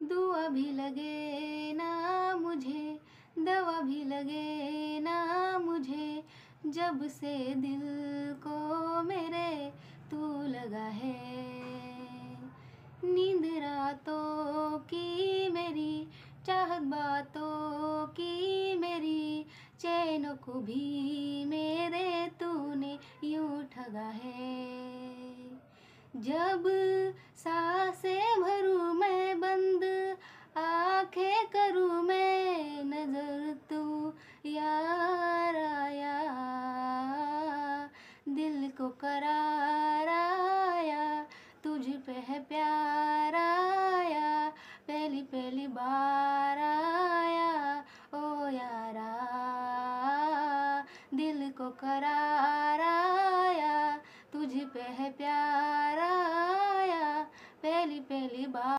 दुआ भी लगे ना मुझे, दवा भी लगे ना मुझे, जब से दिल को मेरे तू लगा है। नींद रातों की मेरी, चाहत बातों की मेरी, चैन को भी मेरे तूने यूं ठगा है। जब सांसें भरूं मैं बंद, आंखें करूं मैं नजर, तू यार आया, दिल को करार आया, तुझ पे है प्यार आया, पहली पहली बार आया ओ यारा, दिल को करार आया, तुझ पे है प्यार आया, पहली पहली बार।